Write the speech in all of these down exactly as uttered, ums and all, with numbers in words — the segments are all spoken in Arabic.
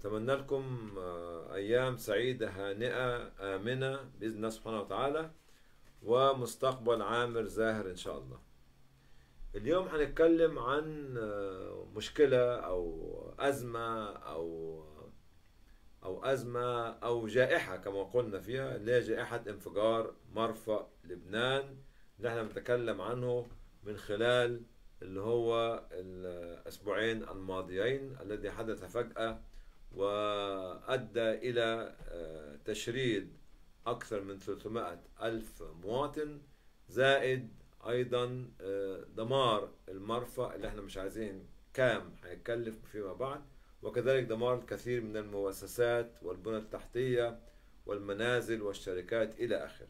أتمنى لكم آه، أيام سعيدة هانئة آمنة بإذن الله سبحانه وتعالى، ومستقبل عامر زاهر إن شاء الله. اليوم هنتكلم عن آه، مشكلة أو أزمة أو أو أزمة أو جائحة كما قلنا فيها، اللي هي جائحة انفجار مرفأ لبنان اللي احنا بنتكلم عنه من خلال اللي هو الأسبوعين الماضيين، الذي حدث فجأة وأدى إلى آه، تشريد أكثر من ثلاثمائة ألف مواطن، زائد أيضا آه، دمار المرفأ اللي احنا مش عايزين كام هيتكلف فيما بعد، وكذلك دمار الكثير من المؤسسات والبنى التحتية والمنازل والشركات إلى آخره.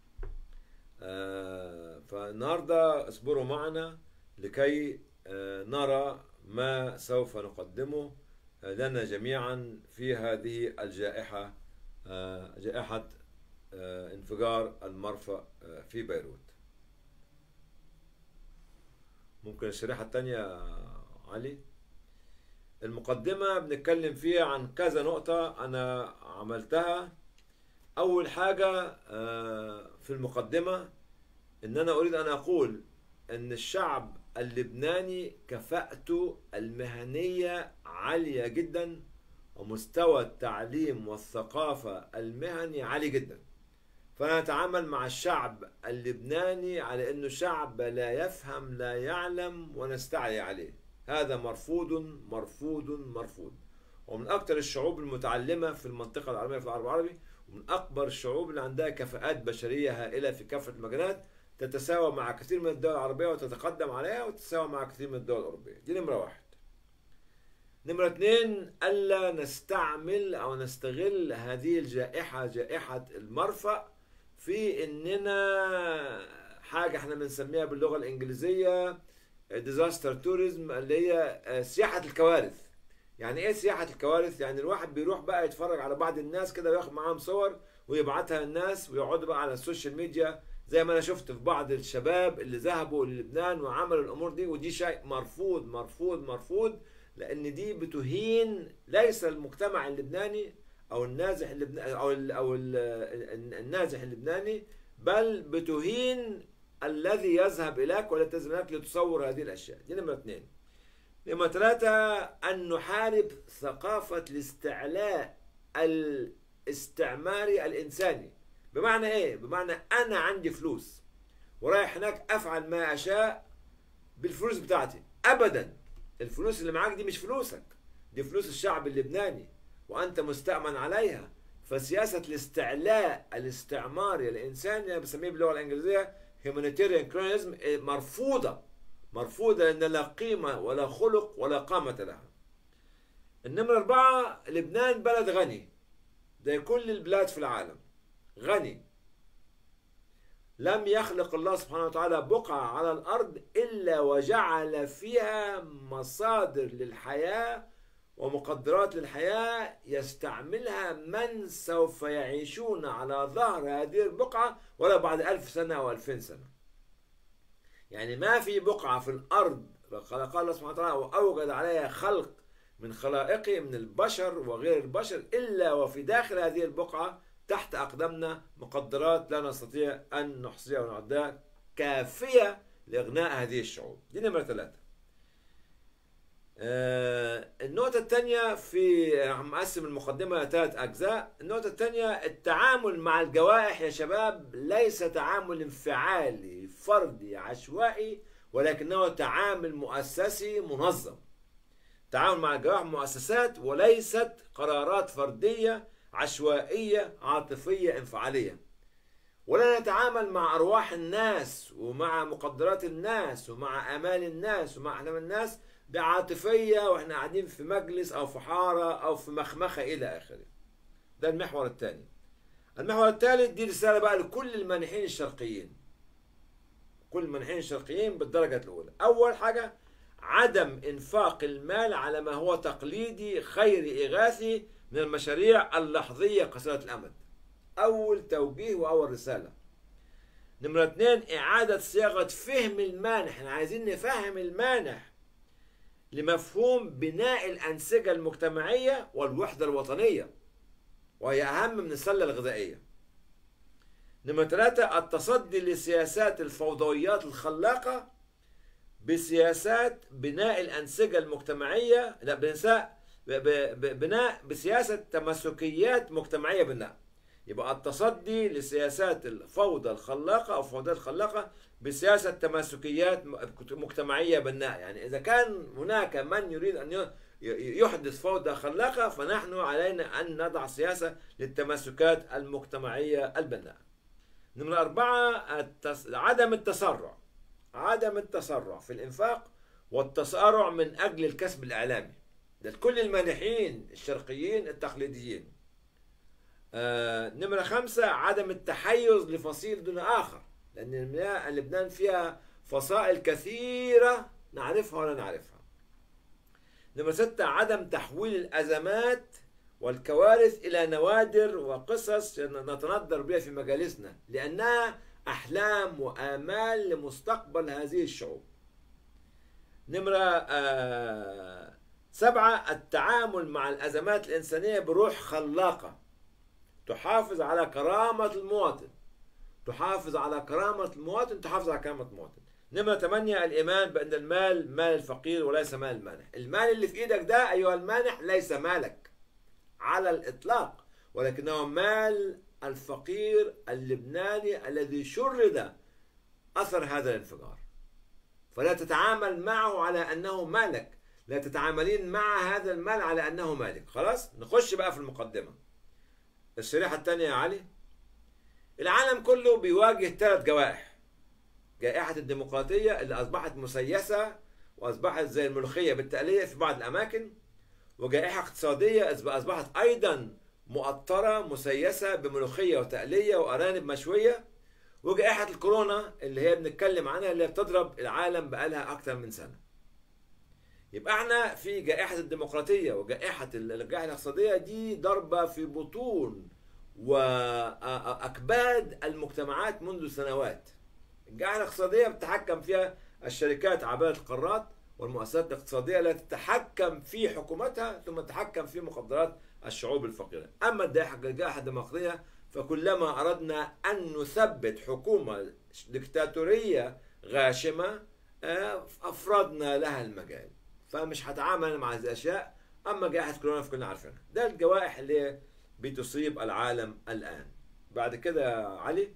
آه، فالنهاردة اصبروا معنا لكي آه، نرى ما سوف نقدمه آه، لنا جميعا في هذه الجائحة، آه، جائحة آه، انفجار المرفأ آه، في بيروت. ممكن الشريحة الثانية علي؟ المقدمة بنتكلم فيها عن كذا نقطة أنا عملتها. أول حاجة آه، في المقدمة إن أنا أريد أن أقول أن الشعب اللبناني كفاءته المهنية عالية جدا، ومستوى التعليم والثقافة المهني عالي جدا. فأنا أتعامل مع الشعب اللبناني على أنه شعب لا يفهم لا يعلم ونستعلي عليه. هذا مرفوض مرفوض مرفوض، ومن أكثر الشعوب المتعلمة في المنطقة العربية في العالم العربي، ومن أكبر الشعوب اللي عندها كفاءات بشرية هائلة في كافة المجالات، تتساوى مع كثير من الدول العربية وتتقدم عليها، وتتساوى مع كثير من الدول الأوروبية. دي نمرة واحد. نمرة اثنين، ألا نستعمل أو نستغل هذه الجائحة، جائحة المرفأ، في إننا حاجة احنا بنسميها باللغة الإنجليزية ديزاستر توريزم، اللي هي سياحة الكوارث. يعني ايه سياحة الكوارث؟ يعني الواحد بيروح بقى يتفرج على بعض الناس كده وياخد معاهم صور ويبعتها للناس، ويقعدوا بقى على السوشيال ميديا، زي ما انا شفت في بعض الشباب اللي ذهبوا للبنان وعملوا الامور دي. ودي شيء مرفوض مرفوض مرفوض، لان دي بتهين ليس المجتمع اللبناني او النازح اللبناني او ال او ال النازح اللبناني، بل بتهين الذي يذهب اليك ولا تذهب اليك لتصور هذه الاشياء. دي نمرة اثنين. نمرة ثلاثة، أن نحارب ثقافة الاستعلاء الاستعماري الإنساني. بمعنى إيه؟ بمعنى أنا عندي فلوس ورايح هناك أفعل ما أشاء بالفلوس بتاعتي. أبدا، الفلوس اللي معاك دي مش فلوسك، دي فلوس الشعب اللبناني وأنت مستأمن عليها. فسياسة الاستعلاء الاستعماري الإنساني، أنا بسميه باللغة الإنجليزية humanitarian colonialism، مرفوضة مرفوضة، لأن لا قيمة ولا خلق ولا قامة لها. النمرة أربعة، لبنان بلد غني زي كل البلاد في العالم، غني. لم يخلق الله سبحانه وتعالى بقعة على الأرض إلا وجعل فيها مصادر للحياة ومقدرات للحياة يستعملها من سوف يعيشون على ظهر هذه البقعة ولا بعد ألف سنة أو ألفين سنة. يعني ما في بقعة في الأرض خلقها الله سبحانه وتعالى وأوجد عليها خلق من خلائقه من البشر وغير البشر، إلا وفي داخل هذه البقعة تحت أقدامنا مقدرات لا نستطيع أن نحصيها ونعدها، كافية لإغناء هذه الشعوب. دي نمرة ثلاثة. آه النقطة الثانية، في مقسم المقدمة ثلاث أجزاء. النقطة الثانية، التعامل مع الجوائح يا شباب ليس تعامل انفعالي فردي عشوائي، ولكنه تعامل مؤسسي منظم. تعامل مع الجوائح مؤسسات وليست قرارات فردية عشوائية عاطفية انفعالية. ولا نتعامل مع أرواح الناس ومع مقدرات الناس ومع آمال الناس ومع أحلام الناس بعاطفية واحنا قاعدين في مجلس أو في حارة أو في مخمخة إلى آخره. ده المحور الثاني. المحور الثالث، دي رسالة بقى لكل المانحين الشرقيين، كل المانحين الشرقيين بالدرجة الأولى. أول حاجة، عدم إنفاق المال على ما هو تقليدي خيري إغاثي من المشاريع اللحظية قصيرة الأمد. أول توجيه وأول رسالة. نمرة اثنين، إعادة صياغة فهم المانح. احنا عايزين نفهم المانح لمفهوم بناء الأنسجة المجتمعية والوحدة الوطنية، وهي أهم من السلة الغذائية. نمرة ثلاثة، التصدي لسياسات الفوضويات الخلاقة بسياسات بناء الأنسجة المجتمعية، لا بنساء بناء بسياسة تماسكيات مجتمعية بناء. يبقى التصدي لسياسات الفوضى الخلاقة أو فوضيات الخلاقة بسياسة تماسكيات مجتمعية بناء. يعني إذا كان هناك من يريد أن يحدث فوضى خلاقة، فنحن علينا أن نضع سياسة للتماسكات المجتمعية البناء. نمرة أربعة، التس... عدم التسرع عدم التسرع في الإنفاق والتسارع من أجل الكسب الإعلامي. ده كل المانحين الشرقيين التقليديين. آه نمرة خمسة، عدم التحيز لفصيل دون آخر، لأن لبنان فيها فصائل كثيرة نعرفها ولا نعرفها. نمرة ستة، عدم تحويل الأزمات والكوارث إلى نوادر وقصص نتندر بها في مجالسنا، لأنها أحلام وآمال لمستقبل هذه الشعوب. نمرة آه سبعة، التعامل مع الأزمات الإنسانية بروح خلاقة تحافظ على كرامة المواطن تحافظ على كرامة المواطن تحافظ على كرامة المواطن. نمرة ثمانية، الإيمان بأن المال مال الفقير وليس مال المانح. المال اللي في إيدك ده أيها المانح ليس مالك على الإطلاق، ولكنه مال الفقير اللبناني الذي شرد أثر هذا الانفجار. فلا تتعامل معه على أنه مالك، لا تتعاملين مع هذا المال على أنه مالك. خلاص، نخش بقى في المقدمة. الشريحة الثانية يا علي. العالم كله بيواجه ثلاث جوائح: جائحة الديمقراطية اللي أصبحت مسيسة وأصبحت زي الملوخية بالتقلية في بعض الأماكن، وجائحة اقتصادية أصبحت أيضا مؤطرة مسيسة بملوخية وتقلية وأرانب مشوية، وجائحة الكورونا اللي هي بنتكلم عنها اللي بتضرب العالم بقالها أكثر من سنة. يبقى احنا في جائحة الديمقراطية وجائحة الجائحة الاقتصادية، دي ضربة في بطون وأكباد المجتمعات منذ سنوات. الجائحة الاقتصادية بتتحكم فيها الشركات عبارة القارات والمؤسسات الاقتصادية التي تتحكم في حكومتها ثم تتحكم في مقدرات الشعوب الفقيرة. أما الجائحة الديمقراطية فكلما أردنا أن نثبت حكومة ديكتاتورية غاشمة أفردنا لها المجال، فمش هتعامل مع هذه الأشياء. أما جائحة كورونا فكلنا عارفينها. ده الجوائح اللي بتصيب العالم الآن. بعد كده يا علي،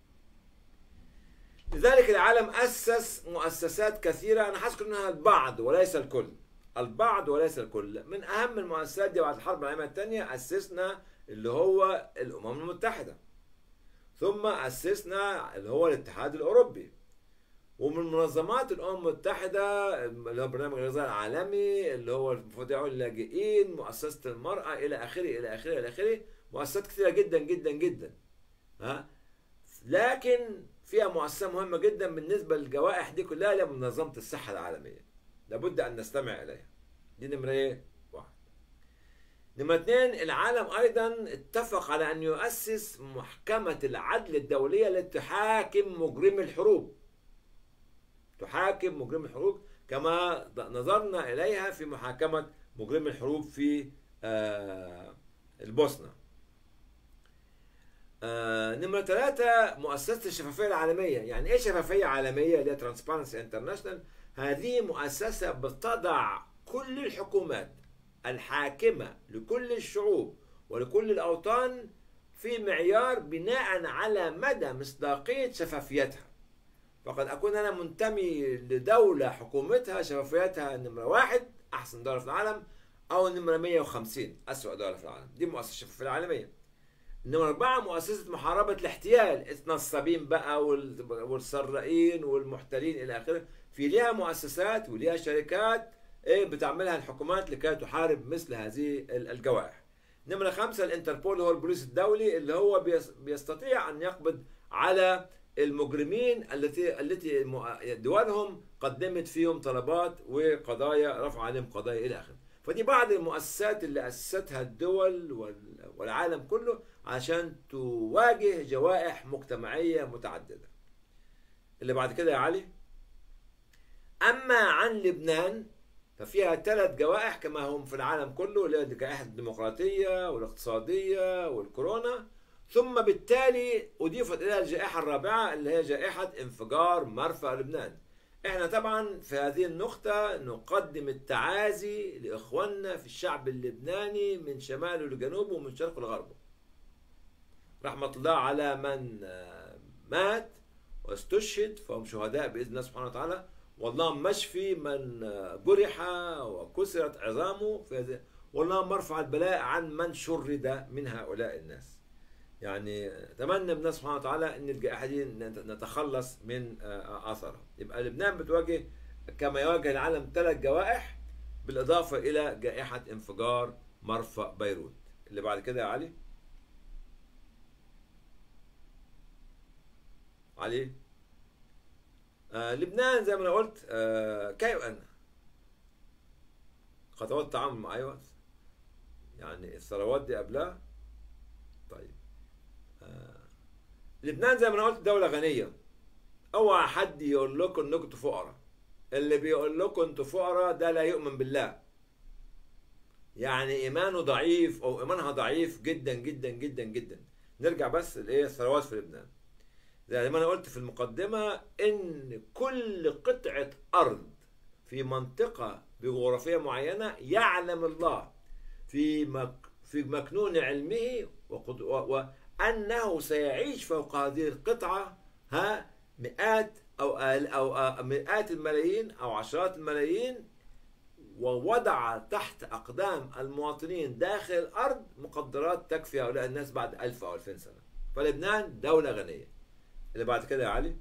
لذلك العالم أسس مؤسسات كثيرة. أنا حذكر منها البعض وليس الكل. البعض وليس الكل. من أهم المؤسسات دي بعد الحرب العالمية الثانية أسسنا اللي هو الأمم المتحدة، ثم أسسنا اللي هو الاتحاد الأوروبي، ومن منظمات الأمم المتحدة اللي هو برنامج الغذاء العالمي، اللي هو مفوضية اللاجئين، مؤسسة المرأة، إلى آخره إلى آخره إلى آخره. مؤسسات كثيرة جدا جدا جدا. ها، لكن فيها مؤسسة مهمة جدا بالنسبة للجوائح دي كلها، اللي هي منظمة الصحة العالمية. لابد أن نستمع إليها. دي نمرة إيه؟ واحد. نمرة اثنين، العالم أيضا اتفق على أن يؤسس محكمة العدل الدولية التي تحاكم مجرمي الحروب. تحاكم مجرمي الحروب كما نظرنا إليها في محاكمة مجرمي الحروب في آه البوسنة. آه نمرة ثلاثة، مؤسسة الشفافية العالمية. يعني إيه شفافية عالمية؟ اللي هي ترانسبارنسي انترناشونال. هذه مؤسسة بتضع كل الحكومات الحاكمة لكل الشعوب ولكل الأوطان في معيار بناء على مدى مصداقية شفافيتها. فقد أكون أنا منتمي لدولة حكومتها شفافيتها نمرة واحد أحسن دولة في العالم، أو نمرة مية وخمسين أسوأ دولة في العالم. دي مؤسسة الشفافية العالمية. نمرة أربعة، مؤسسة محاربة الاحتيال، النصابين بقى والسرائين والمحتلين إلى آخره. في ليها مؤسسات وليها شركات إيه بتعملها الحكومات لكي تحارب مثل هذه الجوائح. نمرة خمسة، الانتربول هو البوليس الدولي، اللي هو بيستطيع أن يقبض على المجرمين التي التي دولهم قدمت فيهم طلبات وقضايا، رفع عليهم قضايا إلى آخره. فدي بعض المؤسسات اللي أسستها الدول والعالم كله عشان تواجه جوائح مجتمعية متعددة. اللي بعد كده يا علي، أما عن لبنان ففيها ثلاث جوائح كما هم في العالم كله، اللي هي الجائحة الديمقراطية والاقتصادية والكورونا، ثم بالتالي أضيفت إليها الجائحة الرابعة اللي هي جائحة انفجار مرفأ لبنان. احنا طبعا في هذه النقطة نقدم التعازي لإخواننا في الشعب اللبناني من شماله لجنوبه ومن شرقه لغربه. رحمة الله على من مات واستشهد، فهم شهداء بإذن الله سبحانه وتعالى، والله مشفي من جرح وكسرت عظامه في هذه، والله مرفع البلاء عن من شرد من هؤلاء الناس. يعني اتمنى من الله سبحانه وتعالى ان الجائحه دي نتخلص من اثرها. يبقى لبنان بتواجه كما يواجه العالم ثلاث جوائح بالاضافه الى جائحه انفجار مرفأ بيروت. اللي بعد كده يا علي. علي آه لبنان زي ما انا قلت آه كيف ان خطوات التعامل مع ايوه يعني الثروات دي قبلها. طيب آه لبنان زي ما انا قلت دولة غنية. اوعى حد يقول لكم انكم انتوا فقراء. اللي بيقول لكم انتوا فقراء ده لا يؤمن بالله، يعني ايمانه ضعيف او ايمانها ضعيف جدا جدا جدا جدا. نرجع بس لايه الثروات في لبنان. زي ما انا قلت في المقدمة ان كل قطعة ارض في منطقة جغرافية معينة يعلم الله في مك في مكنون علمه وأنه سيعيش فوق هذه القطعة ها مئات أو أو أو مئات الملايين أو عشرات الملايين، ووضع تحت أقدام المواطنين داخل الأرض مقدرات تكفي هؤلاء الناس بعد ألف أو ألفين سنة. فلبنان دولة غنية. اللي بعد كده يا علي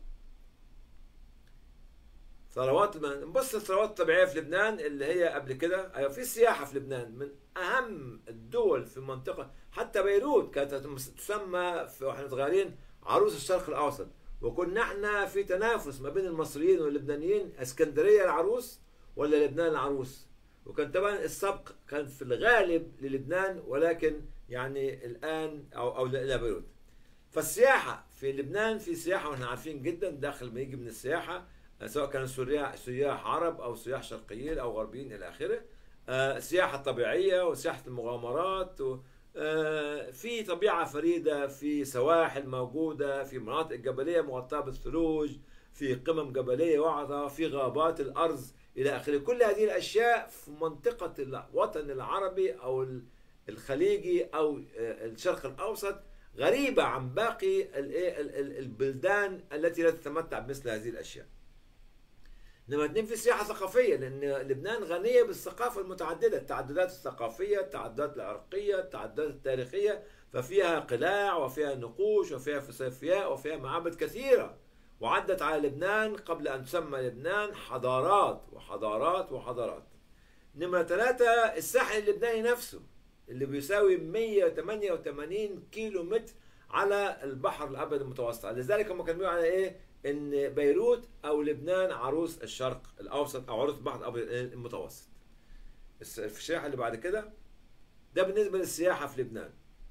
ثروات بص الثروات الطبيعيه في لبنان اللي هي قبل كده. ايوه في السياحه في لبنان من اهم الدول في المنطقه. حتى بيروت كانت تسمى في واحنا صغيرين عروس الشرق الاوسط، وكنا احنا في تنافس ما بين المصريين واللبنانيين، اسكندريه العروس ولا لبنان العروس. وكان طبعا السبق كان في الغالب للبنان، ولكن يعني الان او او الى بيروت. فالسياحه في لبنان في سياحه واحنا عارفين جدا داخل ما يجي من السياحه، سواء كانوا سياح سياح عرب او سياح شرقيين او غربيين الى اخره. السياحه الطبيعيه وسياحه المغامرات و في طبيعه فريده، في سواحل موجوده، في مناطق جبليه مغطاه بالثلوج، في قمم جبليه وعظه، في غابات الارز الى اخره. كل هذه الاشياء في منطقه الوطن العربي او الخليجي او الشرق الاوسط غريبه عن باقي البلدان التي لا تتمتع بمثل هذه الاشياء. نمرة اتنين في سياحة ثقافية، لأن لبنان غنية بالثقافة المتعددة، التعددات الثقافية، التعددات العرقية، التعددات التاريخية، ففيها قلاع وفيها نقوش وفيها فسيفياء وفيها معابد كثيرة، وعدت على لبنان قبل أن تسمى لبنان حضارات وحضارات وحضارات. نمرة ثلاثة الساحل اللبناني نفسه اللي بيساوي مئة وثمانية وثمانين كيلو متر على البحر الأبيض المتوسط. لذلك هم كانوا بيقولوا على إيه؟ ان بيروت او لبنان عروس الشرق الاوسط او عروس البحر الابيض المتوسط. السياحه اللي بعد كده ده بالنسبه للسياحه في لبنان.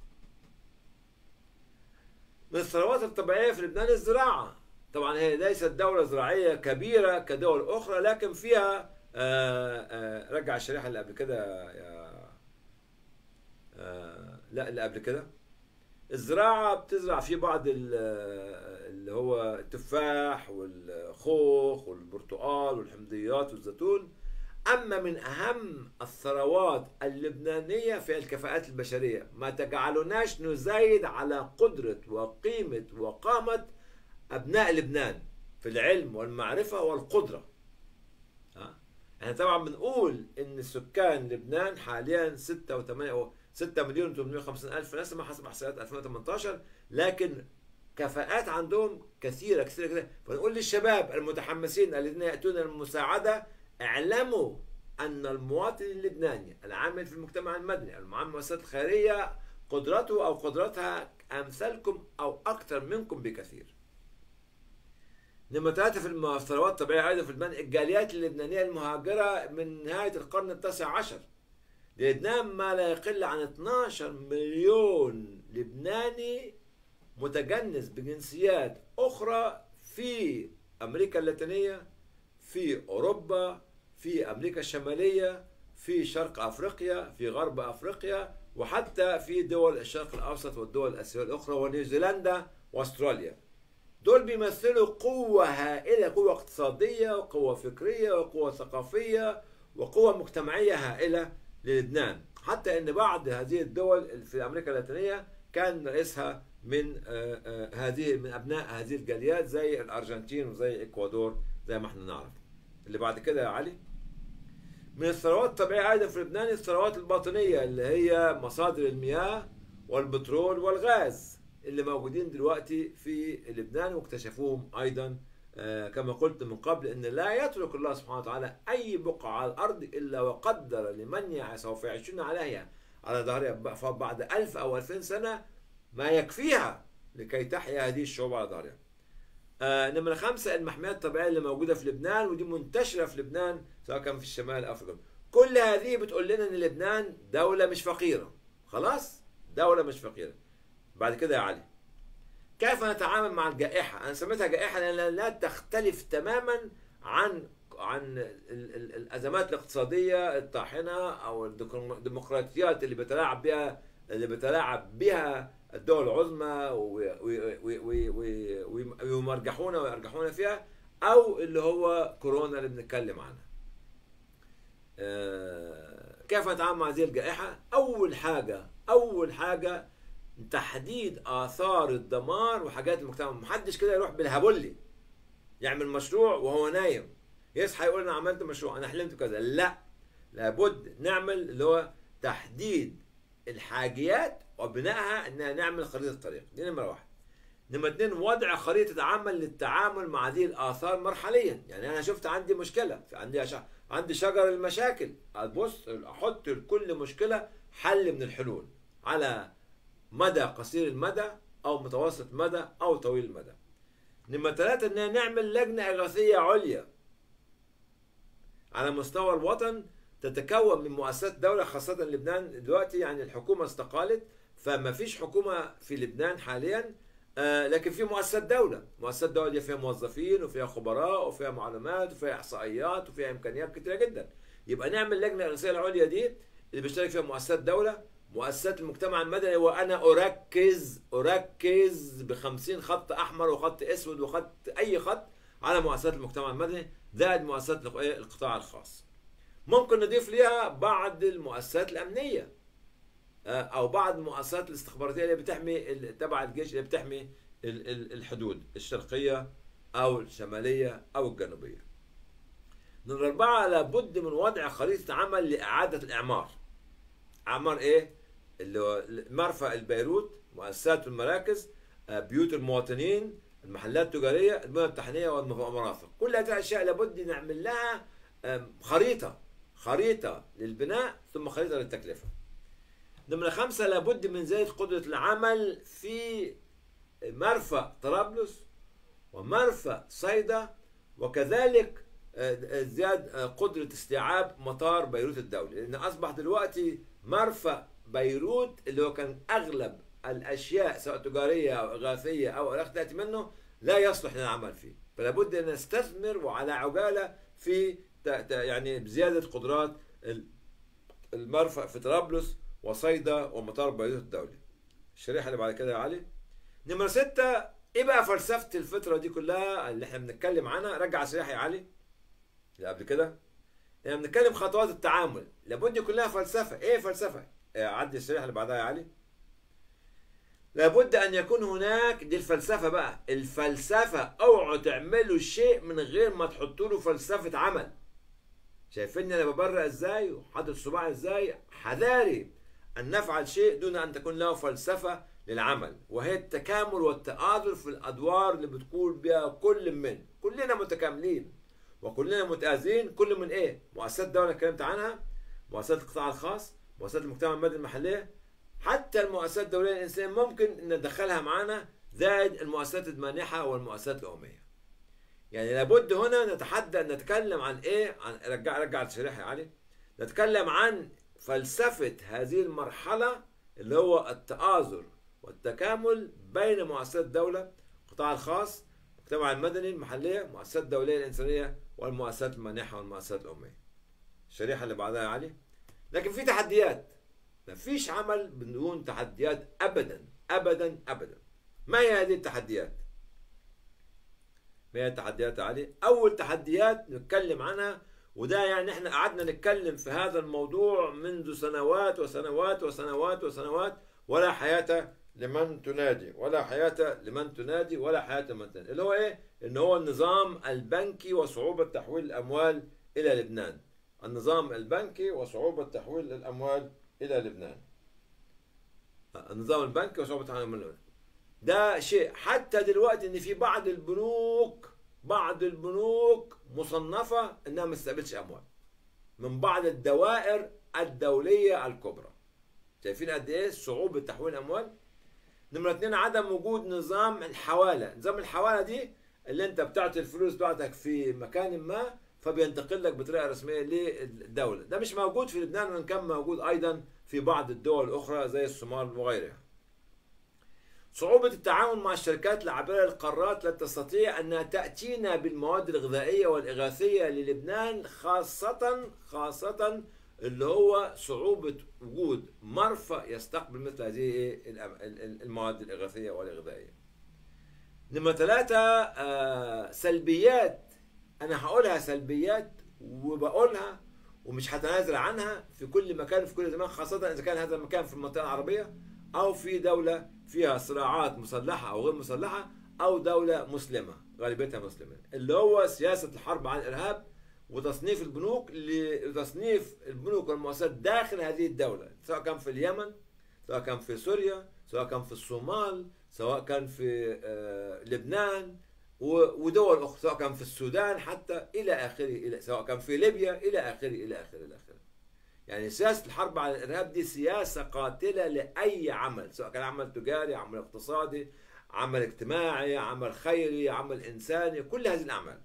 من الثروات الطبيعيه في لبنان الزراعه. طبعا هي ليست دوله زراعيه كبيره كدول اخرى، لكن فيها آآ آآ رجع الشريحه اللي قبل كده يا لا اللي قبل كده. الزراعة بتزرع في بعض اللي هو التفاح والخوخ والبرتقال والحمضيات والزيتون. أما من أهم الثروات اللبنانية في الكفاءات البشرية، ما تجعلناش نزايد على قدرة وقيمة وقامة أبناء لبنان في العلم والمعرفة والقدرة. احنا طبعا بنقول إن سكان لبنان حاليا ستة وثمانية ستة مليون وثمانمئة وخمسين ألف نسمة حسب إحصائيات ألفين وثمانية عشر، لكن كفاءات عندهم كثيرة كثيرة كثيرة. فنقول للشباب المتحمسين الذين يأتون المساعدة اعلموا أن المواطن اللبناني العامل في المجتمع المدني المعامل المؤسسات الخيرية قدرته أو قدرتها أمثلكم أو أكثر منكم بكثير. نمرة ثلاثة في الثروات الطبيعية أيضا في لبنان الجاليات اللبنانية المهاجرة من نهاية القرن التاسع عشر. لبنان ما لا يقل عن اثني عشر مليون لبناني متجنس بجنسيات أخرى في أمريكا اللاتينية، في أوروبا، في أمريكا الشمالية، في شرق أفريقيا، في غرب أفريقيا، وحتى في دول الشرق الأوسط والدول الآسيوية الأخرى ونيوزيلندا وأستراليا. دول بيمثلوا قوة هائلة، قوة اقتصادية وقوة فكرية وقوة ثقافية وقوة مجتمعية هائلة للبنان. حتى أن بعض هذه الدول في أمريكا اللاتينية كان رئيسها من هذه من أبناء هذه الجاليات، زي الأرجنتين وزي الإكوادور زي ما احنا نعرف. اللي بعد كده يا علي، من الثروات الطبيعية أيضا في لبنان الثروات الباطنية اللي هي مصادر المياه والبترول والغاز اللي موجودين دلوقتي في لبنان، واكتشفوهم أيضا آه كما قلت من قبل أن لا يترك الله سبحانه وتعالى أي بقعة على الأرض إلا وقدر لمن سوف يعيشون عليها على ظهرها بعد ألف أو ألفين سنة ما يكفيها لكي تحيا هذه الشعوب على ظهرها. آه نمرة خمسة المحميات الطبيعية اللي موجودة في لبنان، ودي منتشرة في لبنان سواء كان في الشمال أو في الجنوب. كل هذه بتقول لنا أن لبنان دولة مش فقيرة، خلاص دولة مش فقيرة. بعد كده يا علي، كيف نتعامل مع الجائحة؟ أنا سميتها جائحة لأنها لا تختلف تماما عن عن الأزمات الاقتصادية الطاحنة أو الديمقراطيات اللي بتلاعب بها اللي بتلاعب بها الدول العظمى ويمرجحونا ويرجحونا فيها، أو اللي هو كورونا اللي بنتكلم عنها. كيف نتعامل مع هذه الجائحة؟ أول حاجة أول حاجة تحديد آثار الدمار وحاجات المجتمع. محدش كده يروح بالهبولي يعمل مشروع وهو نايم يصحى يقول أنا عملت مشروع أنا حلمت كذا. لا، لابد نعمل اللي هو تحديد الحاجيات وبنائها إننا نعمل خريطة طريق. دي نمرة واحد. نمرة اتنين وضع خريطة عمل للتعامل مع هذه الآثار مرحليا. يعني أنا شفت عندي مشكلة، عندي أش... عندي شجر المشاكل، أبص أحط لكل مشكلة حل من الحلول على مدى قصير المدى أو متوسط مدى أو طويل المدى. نمرة ثلاثة إننا نعمل لجنة إغاثية عليا على مستوى الوطن تتكون من مؤسسات دولة، خاصة لبنان دلوقتي يعني الحكومة استقالت فما فيش حكومة في لبنان حاليا، آه لكن في مؤسسات دولة. مؤسسات دولة دي فيها موظفين وفيها خبراء وفيها معلومات وفيها إحصائيات وفيها إمكانيات كتيرة جدا. يبقى نعمل لجنة إغاثية العليا دي اللي بيشترك فيها مؤسسات دولة، مؤسسات المجتمع المدني، وأنا أركز أركز بخمسين خط أحمر وخط أسود وخط أي خط على مؤسسات المجتمع المدني زائد مؤسسات القطاع الخاص. ممكن نضيف ليها بعض المؤسسات الأمنية أو بعض المؤسسات الاستخباراتية اللي بتحمي تبع الجيش اللي بتحمي الحدود الشرقية أو الشمالية أو الجنوبية. نمرة أربعة لابد من وضع خريطة عمل لإعادة الإعمار. إعمار إيه؟ اللي هو مرفأ البيروت، مؤسسات والمراكز، بيوت المواطنين، المحلات التجارية، البنى التحتية والمرافق. كل هذه الأشياء لابد نعمل لها خريطة خريطة للبناء ثم خريطة للتكلفة. نمرة خمسة لابد من زيادة قدرة العمل في مرفأ طرابلس ومرفأ صيدا، وكذلك زياد قدرة استيعاب مطار بيروت الدولي، لأن أصبح دلوقتي مرفأ بيروت اللي هو كان أغلب الأشياء سواء تجارية أو إغاثية أو إلى تأتي منه لا يصلح للعمل فيه. فلا بد أن نستثمر وعلى عجالة في يعني بزيادة قدرات المرفأ في طرابلس وصيدا ومطار بيروت الدولي. الشريحة اللي بعد كده يا علي. نمرة ستة، إيه بقى فلسفة الفترة دي كلها اللي إحنا بنتكلم عنها؟ رجع الشريحة يا علي اللي قبل كده. يعني بنتكلم خطوات التعامل، لابد يكون لها فلسفة. إيه فلسفة؟ عدي الشريحة اللي بعدها يا علي. لابد أن يكون هناك، دي الفلسفة بقى، الفلسفة اوعوا تعملوا شيء من غير ما تحطوا له فلسفة عمل. شايفيني أنا ببرق إزاي وحاطط صباعي إزاي؟ حذاري أن نفعل شيء دون أن تكون له فلسفة للعمل، وهي التكامل والتآزر في الأدوار اللي بتقول بها كل من كلنا متكاملين وكلنا متآزرين. كل من إيه؟ مؤسسات الدولة اتكلمت عنها، مؤسسات القطاع الخاص، مؤسسات المجتمع المدني المحلية، حتى المؤسسات الدولية الإنسانية ممكن ندخلها معانا، زائد المؤسسات المانحة والمؤسسات الأممية. يعني لابد هنا نتحدى نتكلم عن إيه؟ عن رجع رجع الشريحة يا علي. نتكلم عن فلسفة هذه المرحلة اللي هو التآزر والتكامل بين مؤسسات الدولة، القطاع الخاص، المجتمع المدني المحلية، المؤسسات الدولية الإنسانية والمؤسسات المانحة والمؤسسات الأممية. الشريحة اللي بعدها يا علي. لكن في تحديات، مفيش عمل بدون تحديات أبدا أبدا أبدا. ما هي هذه التحديات؟ ما هي التحديات يا علي؟ أول تحديات نتكلم عنها، وده يعني احنا قعدنا نتكلم في هذا الموضوع منذ سنوات وسنوات وسنوات وسنوات، ولا حياة لمن تنادي، ولا حياة لمن تنادي، ولا حياة لمن تنادي، اللي هو ايه؟ ان هو النظام البنكي وصعوبة تحويل الاموال الى لبنان. النظام البنكي وصعوبة تحويل الاموال الى لبنان. النظام البنكي وصعوبة تحويل الاموال الى لبنان. ده شيء حتى دلوقتي ان في بعض البنوك بعض البنوك مصنفة انها ما تستقبلش اموال من بعض الدوائر الدولية الكبرى. شايفين قد ايه صعوبة تحويل الاموال؟ نمرة اتنين، عدم وجود نظام الحوالة. نظام الحوالة دي اللي انت بتعطي الفلوس بتاعتك في مكان ما فبينتقل لك بطريقة رسمية للدولة. ده مش موجود في لبنان، وان كان موجود ايضا في بعض الدول الاخرى زي الصومال وغيرها. صعوبة التعامل مع الشركات العابرة للقارات، لا تستطيع أنها تأتينا بالمواد الغذائية والإغاثية للبنان، خاصة خاصة اللي هو صعوبة وجود مرفأ يستقبل مثل هذه المواد الإغاثية والغذائية. نمرة ثلاثة، سلبيات، أنا هقولها سلبيات وبقولها ومش هتنازل عنها في كل مكان في كل زمان، خاصة إذا كان هذا المكان في المنطقة العربية أو في دولة فيها صراعات مسلحة أو غير مسلحة أو دولة مسلمة غالبيتها مسلمة، اللي هو سياسة الحرب على الإرهاب وتصنيف البنوك لتصنيف البنوك والمؤسسات داخل هذه الدولة، سواء كان في اليمن، سواء كان في سوريا، سواء كان في الصومال، سواء كان في لبنان ودول أخرى، سواء كان في السودان حتى إلى آخره، إلى سواء كان في ليبيا إلى آخره إلى آخره إلى آخره. يعني سياسة الحرب على الإرهاب دي سياسة قاتلة لأي عمل، سواء كان عمل تجاري، عمل اقتصادي، عمل اجتماعي، عمل خيري، عمل إنساني، كل هذه الأعمال.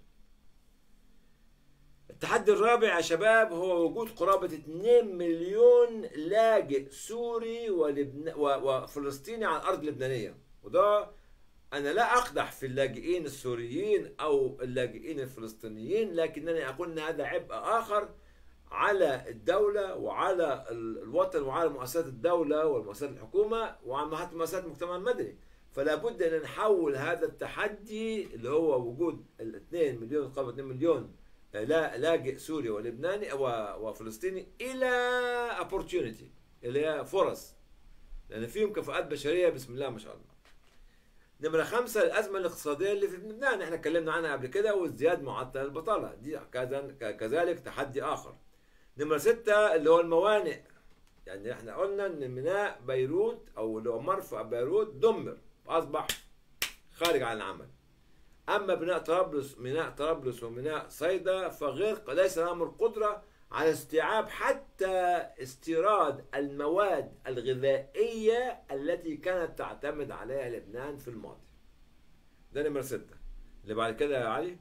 التحدي الرابع يا شباب هو وجود قرابة اثنين مليون لاجئ سوري ولبن... وفلسطيني على الأرض اللبنانية. وده أنا لا أقدح في اللاجئين السوريين أو اللاجئين الفلسطينيين، لكنني أقول أن هذا عبء آخر على الدولة وعلى الوطن وعلى مؤسسات الدولة والمؤسسات الحكومة وعلى مؤسسات المجتمع المدني. فلا بد أن نحول هذا التحدي اللي هو وجود الاثنين مليون قرابة اثنين مليون لا لاجئ سوري ولبناني وفلسطيني إلى opportunity، اللي هي فرص، لأن فيهم كفاءات بشرية بسم الله ما شاء الله. نمرة خمسة، الأزمة الاقتصادية اللي في لبنان احنا اتكلمنا عنها قبل كده، وازدياد معدل البطالة دي كذلك تحدي آخر. نمرة ستة اللي هو الموانئ، يعني احنا قلنا ان ميناء بيروت او اللي هو مرفأ بيروت دمر واصبح خارج عن العمل. اما بناء طرابلس، ميناء طرابلس وميناء صيدا فغير ليس لهم القدرة على استيعاب حتى استيراد المواد الغذائية التي كانت تعتمد عليها لبنان في الماضي. ده نمرة ستة. اللي بعد كده يا علي،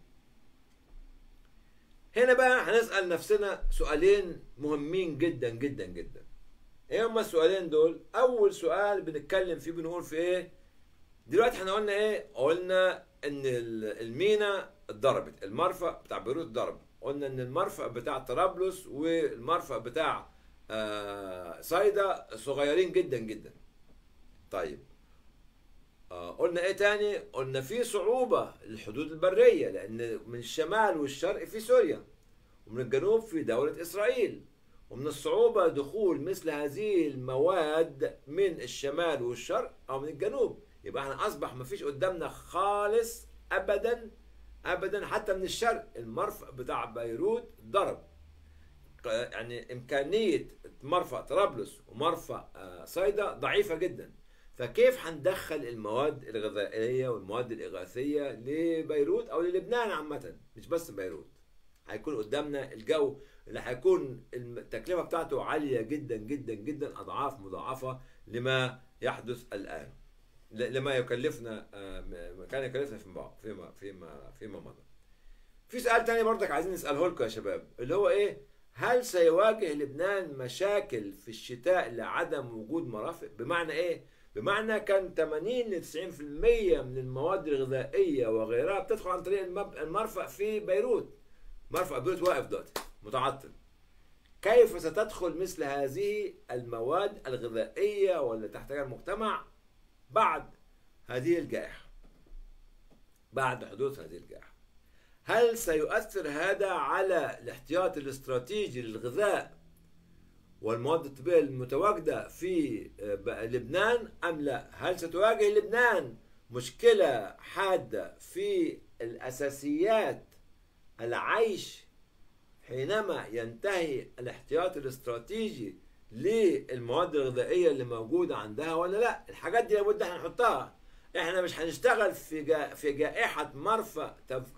هنا بقى هنسأل نفسنا سؤالين مهمين جدا جدا جدا. ايه هما السؤالين دول؟ اول سؤال بنتكلم فيه بنقول في ايه؟ دلوقتي احنا قلنا ايه؟ قلنا ان المينا اتضربت، المرفأ بتاع بيروت اتضرب، قلنا ان المرفأ بتاع طرابلس والمرفأ بتاع آه صيدا صغيرين جدا جدا. طيب آه قلنا ايه تاني؟ قلنا في صعوبة للحدود البرية، لان من الشمال والشرق في سوريا، ومن الجنوب في دولة اسرائيل، ومن الصعوبة دخول مثل هذه المواد من الشمال والشرق او من الجنوب. يبقى احنا اصبح ما فيش قدامنا خالص ابدا ابدا حتى من الشرق. المرفأ بتاع بيروت ضرب، يعني امكانية مرفأ طرابلس ومرفأ صيدا ضعيفة جدا. فكيف هندخل المواد الغذائية والمواد الإغاثية لبيروت أو للبنان عامة، مش بس بيروت؟ هيكون قدامنا الجو اللي هيكون التكلفة بتاعته عالية جدا جدا جدا، أضعاف مضاعفة لما يحدث الآن، لما يكلفنا كان يكلفنا فيما فيما فيما فيما مضى. في سؤال تاني برضك عايزين نسأله لكم يا شباب، اللي هو إيه؟ هل سيواجه لبنان مشاكل في الشتاء لعدم وجود مرافق؟ بمعنى إيه؟ بمعنى كان ثمانين ل تسعين بالمئة من المواد الغذائية وغيرها بتدخل عن طريق المرفأ في بيروت. مرفأ بيروت واقف دلوقتي متعطل. كيف ستدخل مثل هذه المواد الغذائية والتي تحتاجها المجتمع بعد هذه الجائحة، بعد حدوث هذه الجائحة؟ هل سيؤثر هذا على الاحتياط الاستراتيجي للغذاء والمواد الطبية المتواجدة في لبنان أم لا؟ هل ستواجه لبنان مشكلة حادة في الأساسيات العيش حينما ينتهي الاحتياط الاستراتيجي للمواد الغذائية اللي موجودة عندها ولا لا؟ الحاجات دي لابد احنا نحطها. احنا مش هنشتغل في جا في جائحة مرفأ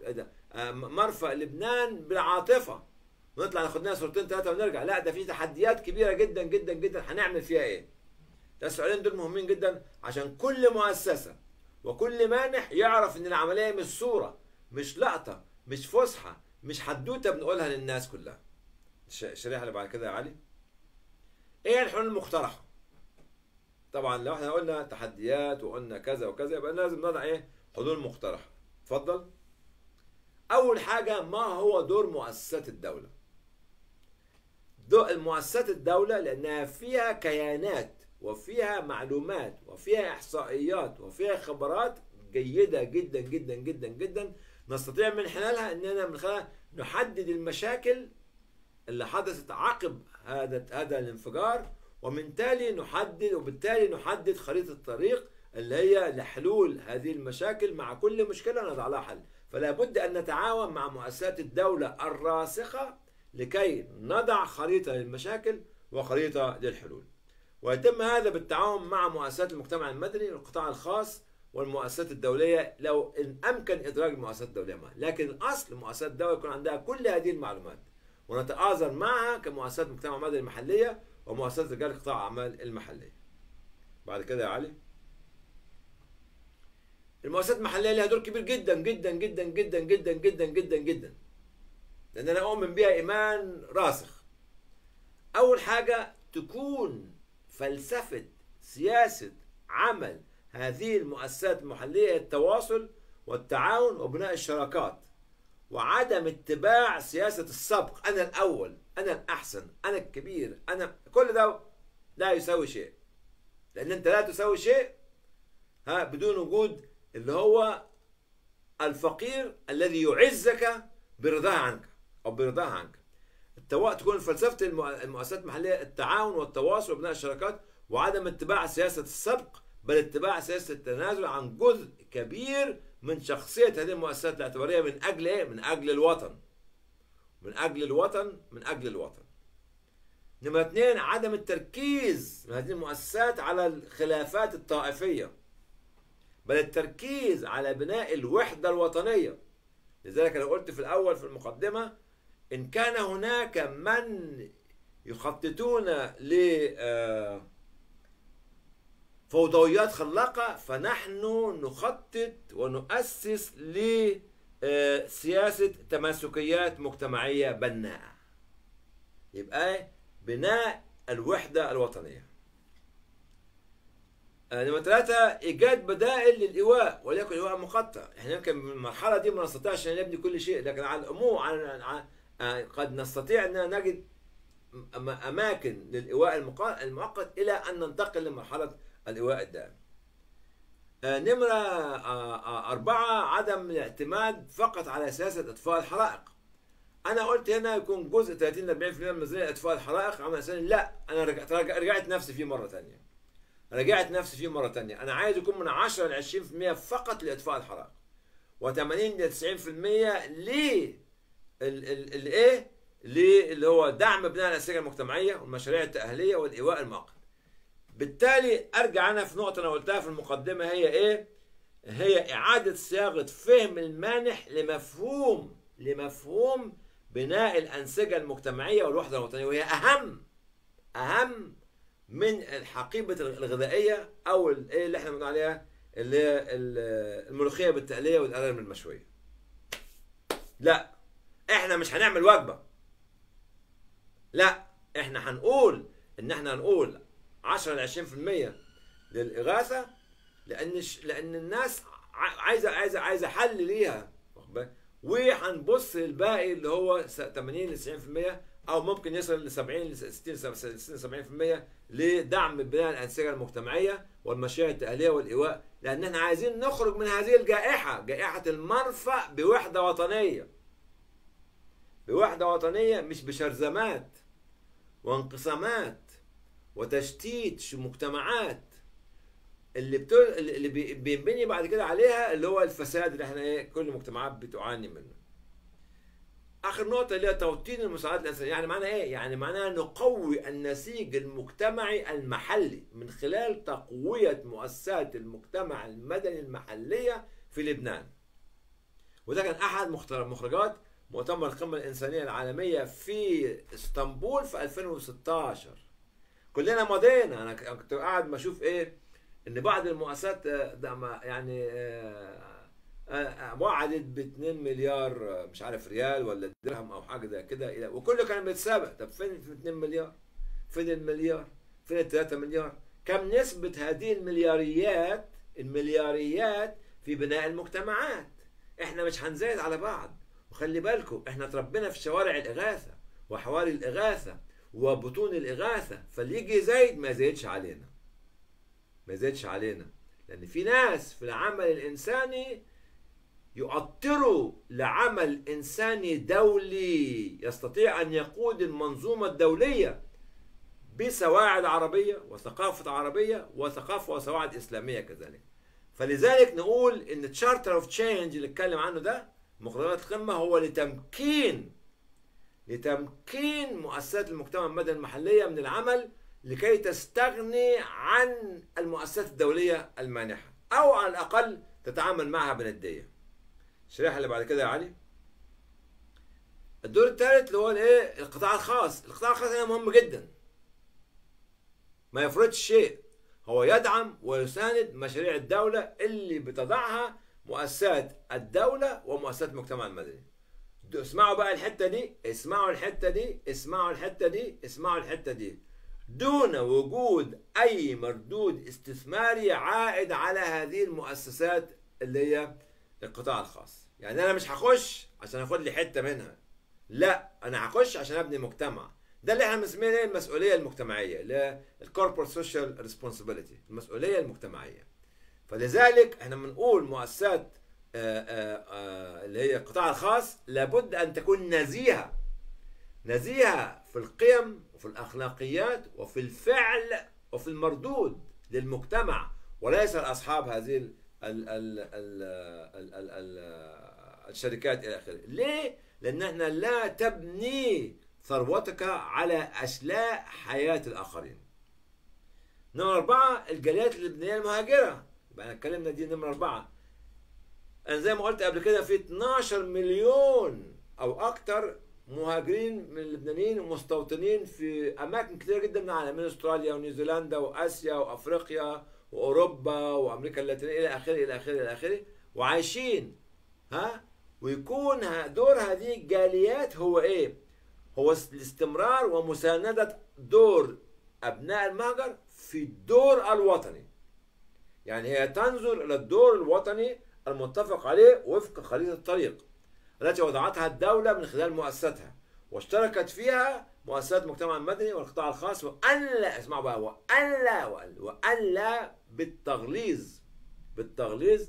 مرفأ لبنان بالعاطفة ونطلع ناخد لنا صورتين ثلاثة ونرجع، لا، ده في تحديات كبيرة جدا جدا جدا هنعمل فيها ايه؟ ده السؤالين دول مهمين جدا عشان كل مؤسسة وكل مانح يعرف ان العملية مش صورة، مش لقطة، مش فسحة، مش حدوتة بنقولها للناس كلها. الشريحة اللي بعد كده يا علي، ايه الحلول المقترحة؟ طبعا لو احنا قلنا تحديات وقلنا كذا وكذا يبقى لازم نضع ايه؟ حلول مقترحة. اتفضل. اول حاجة، ما هو دور مؤسسات الدولة؟ دور المؤسسات الدولة لانها فيها كيانات وفيها معلومات وفيها احصائيات وفيها خبرات جيدة جدا جدا جدا جدا نستطيع من خلالها اننا من خلالها نحدد المشاكل اللي حدثت عقب هذا هذا الانفجار، ومن تالي نحدد وبالتالي نحدد خريطة الطريق اللي هي لحلول هذه المشاكل. مع كل مشكلة نضع لها حل، فلا بد ان نتعاون مع مؤسسات الدولة الراسخة لكي نضع خريطة للمشاكل وخريطة للحلول. ويتم هذا بالتعاون مع مؤسسات المجتمع المدني والقطاع الخاص والمؤسسات الدولية لو إن أمكن إدراج المؤسسات الدولية معها، لكن الأصل مؤسسات الدولة يكون عندها كل هذه المعلومات ونتآزر معها كمؤسسات مجتمع مدني المحلية ومؤسسات رجال قطاع أعمال المحلية. بعد كده يا علي، المؤسسات المحلية لها دور كبير جدا جدا جدا جدا جدا جدا جدا جدا، لأن أنا أؤمن بها إيمان راسخ. أول حاجة، تكون فلسفة سياسة عمل هذه المؤسسات المحلية التواصل والتعاون وبناء الشراكات، وعدم اتباع سياسة السبق، أنا الأول، أنا الأحسن، أنا الكبير، أنا كل ده لا يساوي شيء، لأن أنت لا تساوي شيء ها بدون وجود اللي هو الفقير الذي يعزك برضاه عنك أو برضاه عنك. تكون فلسفة المؤسسات المحلية التعاون والتواصل وبناء الشراكات، وعدم اتباع سياسة السبق بل اتباع سياسة التنازل عن جزء كبير من شخصية هذه المؤسسات الاعتبارية من أجل إيه؟ من أجل الوطن. من أجل الوطن من أجل الوطن. نمرة اثنين، عدم التركيز من هذه المؤسسات على الخلافات الطائفية بل التركيز على بناء الوحدة الوطنية. لذلك أنا قلت في الأول في المقدمة، إن كان هناك من يخططون ل فوضويات خلاقة فنحن نخطط ونؤسس لسياسة تماسكيات مجتمعية بناءة. يبقى بناء الوحدة الوطنية. نمرة ثلاثة، إيجاد بدائل للإيواء وليكن إيواء مقطع. إحنا يمكن من المرحلة دي ما نستطيعش أن نبني كل شيء، لكن على العموم قد نستطيع أن نجد أماكن للإيواء المؤقت إلى أن ننتقل لمرحلة الإيواء الدائم. نمرة أربعة، عدم الاعتماد فقط على سياسة إطفاء الحرائق. أنا قلت هنا يكون جزء ثلاثين ل أربعين بالمئة من ميزانية إطفاء الحرائق عمل إنساني. لا، أنا رجعت رجعت نفسي فيه مرة ثانية. رجعت نفسي فيه مرة ثانية. أنا عايز يكون من عشرة ل عشرين بالمئة فقط لإطفاء الحرائق، وثمانين ل تسعين بالمئة ل الإيه؟ اللي هو دعم بناء الأنسجة المجتمعية والمشاريع التأهيلية والإيواء المؤقت. بالتالي ارجع انا في نقطه انا قلتها في المقدمه، هي ايه؟ هي اعاده صياغه فهم المانح لمفهوم لمفهوم بناء الانسجه المجتمعيه والوحده الوطنيه، وهي اهم اهم من الحقيبه الغذائيه او الايه اللي احنا بنقول عليها اللي هي الملوخيه بالتقليه والارانب المشويه. لا، احنا مش هنعمل وجبه. لا، احنا هنقول ان احنا هنقول عشرة ل عشرين بالمئة للإغاثة، لأن لأن الناس عايزة عايزة عايزة حل ليها، وهنبص للباقي اللي هو ثمانين ل تسعين بالمئة او ممكن يصل ل سبعين ل ستين سبعين بالمئة لدعم بناء الانسجه المجتمعيه والمشاريع التاهيليه والايواء، لان احنا عايزين نخرج من هذه الجائحه، جائحه المرفأ بوحده وطنيه. بوحده وطنيه، مش بشرذمات وانقسامات وتشتيت مجتمعات اللي بتو... اللي بينبني بعد كده عليها اللي هو الفساد اللي احنا ايه كل المجتمعات بتعاني منه. اخر نقطه اللي هي توطين المساعدات الانسانيه، يعني معناها ايه؟ يعني معناها نقوي النسيج المجتمعي المحلي من خلال تقويه مؤسسات المجتمع المدني المحليه في لبنان. وده كان احد مخرجات مؤتمر القمه الانسانيه العالميه في اسطنبول في ألفين وستاشر. كلنا مضينا، انا كنت قاعد بشوف ايه ان بعض المؤسسات يعني وعدت ب اتنين مليار مش عارف ريال ولا درهم او حاجه زي كده، وكله كان بيتسابق. طب فين ال اتنين مليار؟ فين المليار؟ فين ال تلاتة مليار؟ كم نسبه هذه الملياريات الملياريات في بناء المجتمعات؟ احنا مش هنزايد على بعض. وخلي بالكم احنا تربينا في شوارع الاغاثه وحواري الاغاثه وبطون الاغاثه، فاللي يجي يزايد ما يزايدش علينا. ما يزايدش علينا، لان في ناس في العمل الانساني يؤطروا لعمل انساني دولي يستطيع ان يقود المنظومه الدوليه بسواعد عربيه وثقافه عربيه وثقافه وسواعد اسلاميه كذلك. فلذلك نقول ان تشارتر اوف تشينج اللي اتكلم عنه ده مخرجات القمه هو لتمكين لتمكين مؤسسات المجتمع المدني المحليه من العمل لكي تستغني عن المؤسسات الدوليه المانحه، او على الاقل تتعامل معها بنديه. الشريحه اللي بعد كده يا علي. الدور الثالث اللي هو الايه؟ القطاع الخاص. القطاع الخاص هنا مهم جدا. ما يفرضش شيء، هو يدعم ويساند مشاريع الدوله اللي بتضعها مؤسسات الدوله ومؤسسات المجتمع المدني. اسمعوا بقى الحته دي، اسمعوا الحته دي، اسمعوا الحته دي، اسمعوا الحته دي. دون وجود اي مردود استثماري عائد على هذه المؤسسات اللي هي القطاع الخاص. يعني انا مش هخش عشان اخد لي حته منها، لا انا هخش عشان ابني مجتمع. ده اللي احنا بنسميه المسؤوليه المجتمعيه، اللي هي الكوربوريت سوشيال ريسبونسبيلتي، المسؤوليه المجتمعيه. فلذلك احنا بنقول مؤسسات آآ آآ اللي هي القطاع الخاص لابد ان تكون نزيهه نزيهه في القيم وفي الاخلاقيات وفي الفعل وفي المردود للمجتمع، وليس لاصحاب هذه ال ال ال ال ال ال ال الشركات الى اخره. ليه؟ لان احنا لا تبني ثروتك على اشلاء حياه الاخرين. نمرة أربعة الجاليات اللبنانية المهاجرة. يبقى اتكلمنا دي نمرة أربعة. أنا زي ما قلت قبل كده في اتناشر مليون أو أكتر مهاجرين من اللبنانيين ومستوطنين في أماكن كتير جدا من العالم، من أستراليا ونيوزيلندا وآسيا وأفريقيا وأوروبا وأمريكا اللاتينية إلى آخره إلى آخره إلى آخره، وعايشين. ها؟ ويكون دور هذه الجاليات هو إيه؟ هو الاستمرار ومساندة دور أبناء المهجر في الدور الوطني. يعني هي تنظر إلى الدور الوطني المتفق عليه وفق خريطة الطريق التي وضعتها الدولة من خلال مؤسساتها، واشتركت فيها مؤسسات المجتمع المدني والقطاع الخاص، وأن لا اسمعوا بقى وأن لا وأن لا بالتغليظ بالتغليظ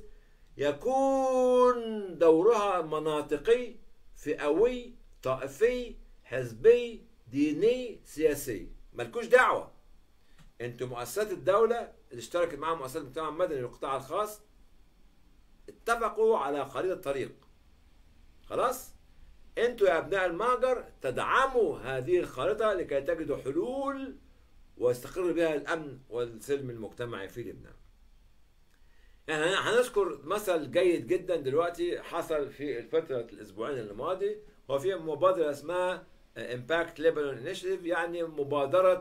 يكون دورها مناطقي فئوي طائفي حزبي ديني سياسي. مالكوش دعوة. انتوا مؤسسات الدولة اللي اشتركت معاها مؤسسات المجتمع المدني والقطاع الخاص اتفقوا على خريطة طريق. خلاص؟ انتوا يا ابناء المهجر تدعموا هذه الخريطة لكي تجدوا حلول ويستقر بها الامن والسلم المجتمعي في لبنان. يعني هنذكر مثل جيد جدا دلوقتي حصل في الفترة الاسبوعين الماضي، هو في مبادرة اسمها Impact Lebanon Initiative، يعني مبادرة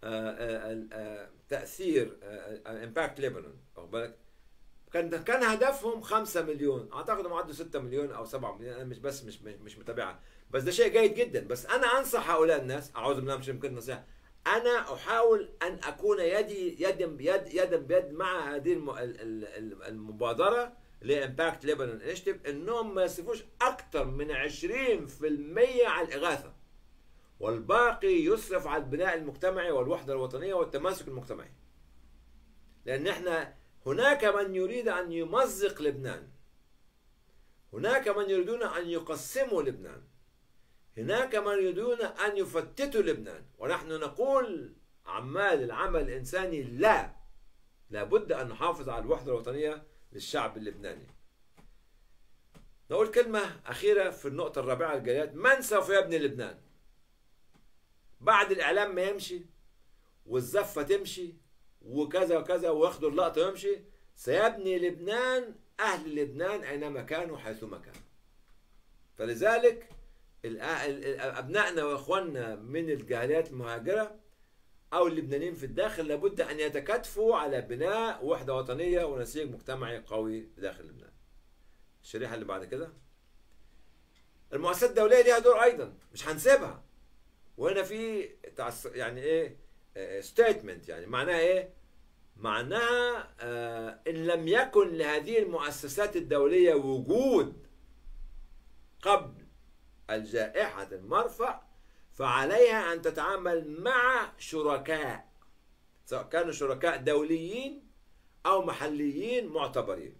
تأثير Impact Lebanon. واخد بالك؟ كان كان هدفهم خمسة مليون، اعتقد هم عدوا ستة مليون او سبعة مليون، انا مش بس مش مش متابعها، بس ده شيء جيد جدا. بس انا انصح هؤلاء الناس، اعوذ بالله مش يمكن نصيحه، انا احاول ان اكون يدي يدا بيد يدا بيد مع هذه المبادره اللي هي امباكت ليبانون انيشيتيف، انهم ما يصرفوش اكثر من عشرين بالمئة على الاغاثه والباقي يصرف على البناء المجتمعي والوحدة الوطنية والتماسك المجتمعي. لأن احنا هناك من يريد أن يمزق لبنان، هناك من يريدون أن يقسموا لبنان، هناك من يريدون أن يفتتوا لبنان، ونحن نقول عمال العمل الإنساني لا، لابد أن نحافظ على الوحدة الوطنية للشعب اللبناني. نقول كلمة أخيرة في النقطة الرابعة الجايات: من سوف يبني لبنان؟ بعد الإعلام ما يمشي والزفة تمشي وكذا وكذا وياخدوا اللقطة ويمشي، سيبني لبنان أهل لبنان أينما كانوا حيثما كانوا. فلذلك أبنائنا وإخواننا من الجاليات المهاجرة أو اللبنانيين في الداخل لابد أن يتكاتفوا على بناء وحدة وطنية ونسيج مجتمعي قوي داخل لبنان. الشريحة اللي بعد كده: المؤسسات الدولية ليها دور أيضا، مش هنسيبها. وهنا في يعني إيه ستيتمنت، يعني معناها إيه؟ معناها آه إن لم يكن لهذه المؤسسات الدولية وجود قبل الجائحة المرفأ، فعليها أن تتعامل مع شركاء، سواء كانوا شركاء دوليين أو محليين معتبرين.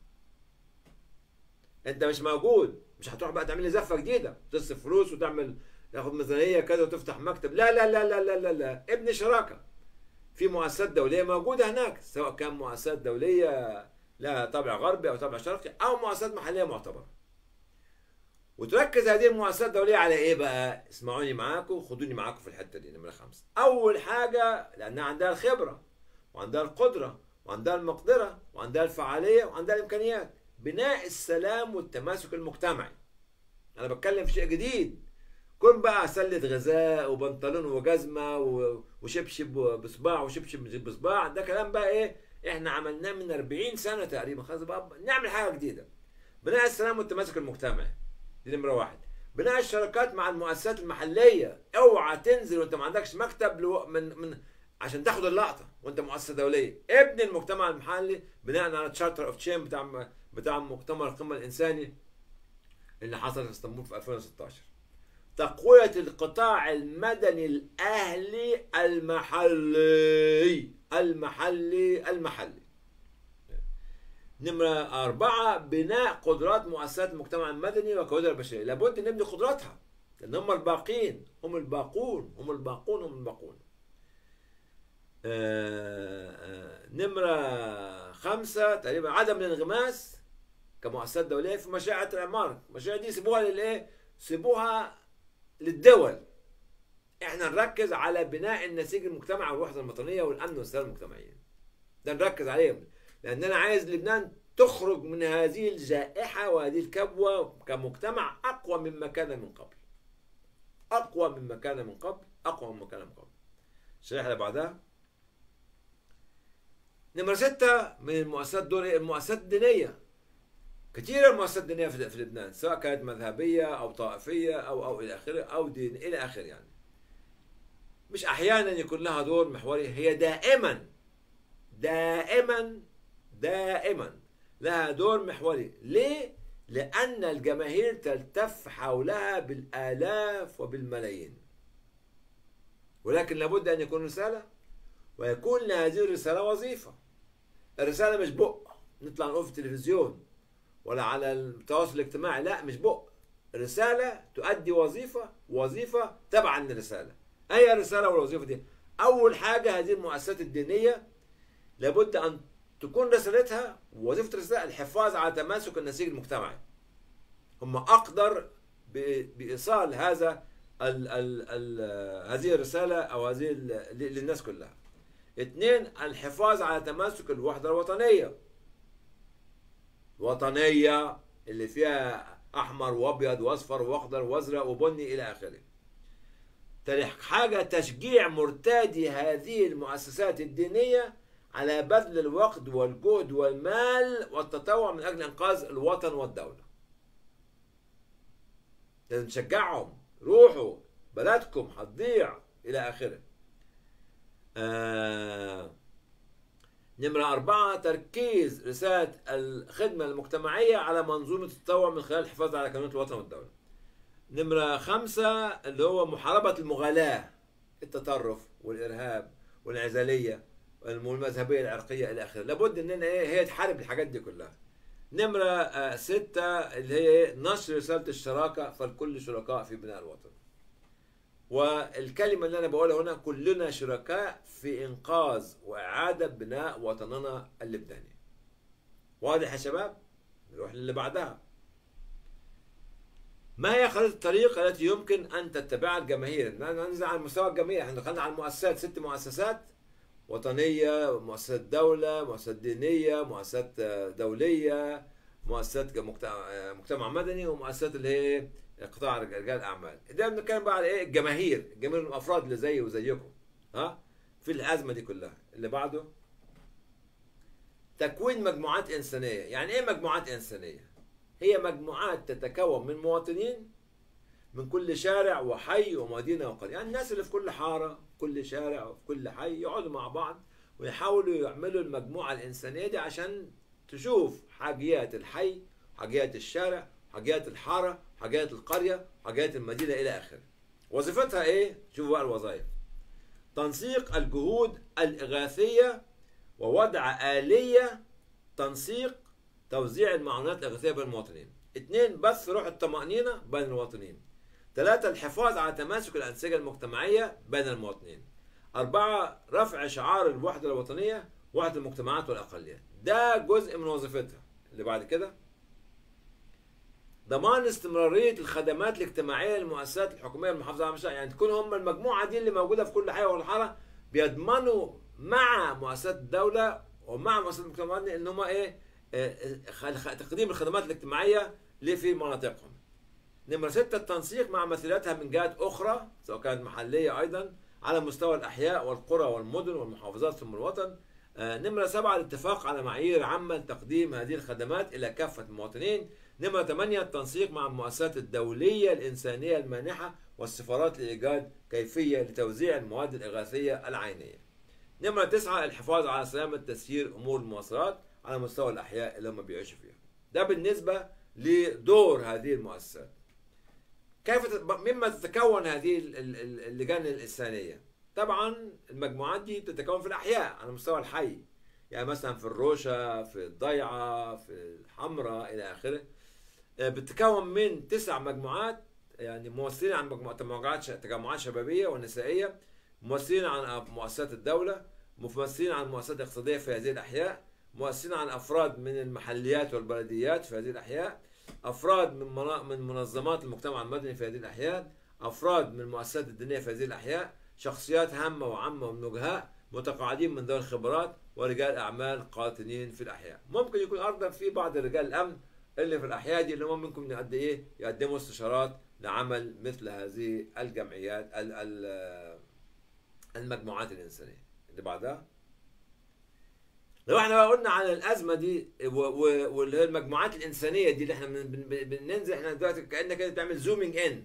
أنت مش موجود، مش هتروح بقى تعمل لي زفة جديدة تصرف فلوس وتعمل تاخد ميزانية كذا وتفتح مكتب. لا لا لا لا لا لا, لا. ابني شراكة في مؤسسات دولية موجودة هناك، سواء كان مؤسسات دولية لها طابع غربي أو طابع شرقي أو مؤسسات محلية معتبرة. وتركز هذه المؤسسات الدولية على إيه بقى؟ اسمعوني معاكم، خدوني معاكم في الحتة دي. نمرة خمسة: أول حاجة لأنها عندها الخبرة وعندها القدرة وعندها المقدرة وعندها الفعالية وعندها الإمكانيات، بناء السلام والتماسك المجتمعي. أنا بتكلم في شيء جديد. كن بقى سلة غذاء وبنطلون وجزمة وشبشب بصباع وشبشب بصباع، ده كلام بقى إيه؟ إحنا عملناه من أربعين سنة تقريبا، خلاص بقى نعمل حاجة جديدة. بناء السلام والتماسك المجتمعي دي نمرة واحد. بناء الشراكات مع المؤسسات المحلية، اوعى تنزل وانت ما عندكش مكتب لو من من عشان تاخد اللقطة وانت مؤسسة دولية. ابني المجتمع المحلي بناء على تشارتر اوف تشين بتاع بتاع مؤتمر القمة الإنساني اللي حصل في اسطنبول في ألفين وستاشر. تقوية القطاع المدني الأهلي المحلي المحلي المحلي. نمرة أربعة: بناء قدرات مؤسسات المجتمع المدني وكوادر البشرية. لابد نبني قدراتها، لأن هم الباقين، هم الباقون هم الباقون هم الباقون. آآ آآ نمرة خمسة تقريبا: عدم الانغماس كمؤسسات دولية في مشاريع الإعمار. المشاريع دي سيبوها للإيه؟ سيبوها للدول. إحنا نركز على بناء النسيج المجتمعي والوحدة الوطنية والأمن والسلام المجتمعيين. ده نركز عليهم، لأن أنا عايز لبنان تخرج من هذه الجائحة وهذه الكبوة كمجتمع أقوى مما كان من قبل. أقوى مما كان من قبل، أقوى مما كان من قبل. الشريحة اللي بعدها: نمرة ستة من المؤسسات دور المؤسسات الدينية. كثير المؤسسات الدينية في لبنان، سواء كانت مذهبية أو طائفية أو أو إلى آخره أو دين إلى آخره، يعني مش أحيانا يكون لها دور محوري، هي دائما دائما دائما لها دور محوري. ليه؟ لأن الجماهير تلتف حولها بالآلاف وبالملايين. ولكن لابد أن يكون رسالة، ويكون لهذه الرسالة وظيفة. الرسالة مش بق نطلع نقول في التلفزيون ولا على التواصل الاجتماعي، لا مش بق. الرسالة تؤدي وظيفة، وظيفة تبعا للرسالة. أي الرسالة والوظيفة دي؟ أول حاجة هذه المؤسسات الدينية لابد أن تكون رسالتها ووظيفة الرسالة الحفاظ على تماسك النسيج المجتمعي. هم أقدر بإيصال هذا ال ال ال هذه الرسالة أو هذه للناس كلها. اثنين: الحفاظ على تماسك الوحدة الوطنية. وطنية اللي فيها أحمر وأبيض وأصفر وأخضر وأزرق وبني إلى آخره. ثالث حاجة: تشجيع مرتادي هذه المؤسسات الدينية على بذل الوقت والجهد والمال والتطوع من أجل إنقاذ الوطن والدولة. لازم نشجعهم، روحوا بلدكم هتضيع إلى آخره. آه نمرة أربعة: تركيز رسالة الخدمة المجتمعية على منظومة التطوع من خلال الحفاظ على كيانات الوطن والدولة. نمرة خمسة اللي هو محاربة المغالاة، التطرف والإرهاب والانعزالية والمذهبية العرقية إلى آخره. لابد إننا إيه هي تحارب الحاجات دي كلها. نمرة آه ستة اللي هي إيه نشر رسالة الشراكة، فالكل شركاء في بناء الوطن. والكلمة اللي أنا بقولها هنا كلنا شركاء في إنقاذ وإعادة بناء وطننا اللبناني. واضح يا شباب؟ نروح للي بعدها. ما هي خريطة الطريق التي يمكن أن تتبعها الجماهير؟ ننزل على مستوى الجميع، احنا دخلنا على المؤسسات، ست مؤسسات وطنية، مؤسسات دولة، مؤسسات دينية، مؤسسات دولية، مؤسسات مجتمع مدني، ومؤسسات اللي هي قطاع رجال الأعمال. ده بنتكلم بقى على إيه؟ الجماهير، الجماهير الأفراد اللي زيي وزيكم ها في الأزمة دي كلها. اللي بعده تكوين مجموعات إنسانية. يعني إيه مجموعات إنسانية؟ هي مجموعات تتكون من مواطنين من كل شارع وحي ومدينة وقرية. يعني الناس اللي في كل حارة، كل شارع وفي كل حي يقعدوا مع بعض ويحاولوا يعملوا المجموعة الإنسانية دي عشان تشوف حاجيات الحي، حاجيات الشارع، حاجيات الحارة، حاجيات القرية، حاجيات المدينة إلى آخره. وظيفتها إيه؟ شوفوا بقى الوظائف: تنسيق الجهود الإغاثية ووضع آلية تنسيق توزيع المعونات الإغاثية بين المواطنين. اثنين بث روح الطمأنينة بين المواطنين. ثلاثة الحفاظ على تماسك الأنسجة المجتمعية بين المواطنين. أربعة رفع شعار الوحدة الوطنية، وحدة المجتمعات والأقليات. ده جزء من وظيفتها. اللي بعد كده ضمان استمرارية الخدمات الاجتماعية للمؤسسات الحكومية المحافظة على المشاريع. يعني تكون هم المجموعة دي اللي موجودة في كل حي والحارة بيضمنوا مع مؤسسات الدولة ومع مؤسسات المجتمع المدني ان هم ايه تقديم الخدمات الاجتماعية اللي في مناطقهم. نمرة ستة التنسيق مع مثيلاتها من جهات أخرى سواء كانت محلية أيضا على مستوى الأحياء والقرى والمدن والمحافظات ثم الوطن. آه نمرة سبعة الاتفاق على معايير عامة لتقديم هذه الخدمات إلى كافة المواطنين. نمرة ثمانية التنسيق مع المؤسسات الدولية الإنسانية المانحة والسفارات لإيجاد كيفية لتوزيع المواد الإغاثية العينية. نمرة تسعة الحفاظ على سلامة تسيير أمور المواصلات على مستوى الأحياء اللي هم بيعيشوا فيها. ده بالنسبة لدور هذه المؤسسات. كيف مما تتكون هذه اللجان الإنسانية؟ طبعا المجموعات دي تتكون في الأحياء على مستوى الحي، يعني مثلا في الروشة، في الضيعة، في الحمراء إلى آخره. بتتكون من تسع مجموعات، يعني ممثلين عن مجموعات تجمعات شبابية ونسائية، ممثلين عن مؤسسات الدولة، ممثلين عن المؤسسات الاقتصادية في هذه الأحياء، مؤثرين عن أفراد من المحليات والبلديات في هذه الأحياء، أفراد من من منظمات المجتمع المدني في هذه الأحياء، أفراد من المؤسسات الدينية في هذه الأحياء، شخصيات هامة وعامة ومنوجهاء متقاعدين من ذوي الخبرات، ورجال أعمال قاطنين في الأحياء. ممكن يكون أيضا في بعض رجال الأمن اللي في الأحياء دي اللي هم منكم يقد إيه يقدموا استشارات لعمل مثل هذه الجمعيات المجموعات الإنسانية. اللي بعدها لو احنا بقى قلنا على الازمه دي واللي هي المجموعات الانسانيه دي اللي احنا بننزل، احنا دلوقتي كانك كده تعمل زومينج ان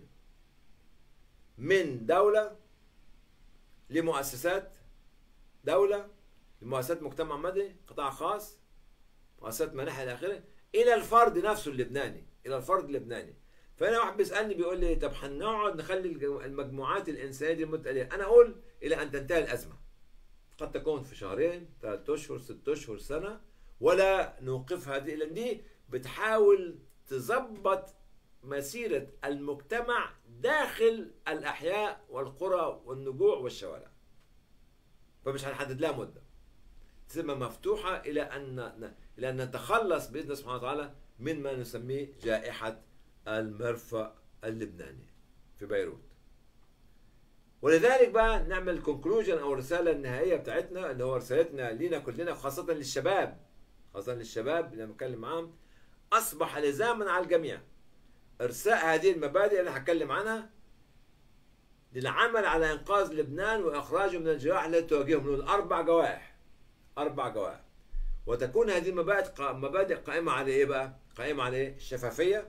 من دوله لمؤسسات دوله لمؤسسات مجتمع مدني، قطاع خاص، مؤسسات مناحه الى اخره، الى الفرد نفسه اللبناني، الى الفرد اللبناني. فانا واحد بيسالني بيقول لي طب هنقعد نخلي المجموعات الانسانيه دي مده قليله؟ انا اقول الى ان تنتهي الازمه. قد تكون في شهرين، ثلاثة اشهر، ست اشهر، سنه، ولا نوقفها دي، لان دي بتحاول تظبط مسيره المجتمع داخل الاحياء والقرى والنجوع والشوارع. فمش هنحدد لها مده، تسمى مفتوحه الى ان الى ان نتخلص باذن الله سبحانه وتعالى من ما نسميه جائحه المرفأ اللبناني في بيروت. ولذلك بقى نعمل كونكلوجن او الرساله النهائيه بتاعتنا اللي هو رسالتنا لينا كلنا، خاصه للشباب، خاصه للشباب اللي بنتكلم معاهم. اصبح لزاما على الجميع ارساء هذه المبادئ اللي هتكلم عنها للعمل على انقاذ لبنان واخراجه من الجراح التي تواجههم. الاربع جوائح، اربع جوائح. وتكون هذه المبادئ مبادئ قائمه على ايه بقى؟ قائمه على ايه؟ الشفافيه،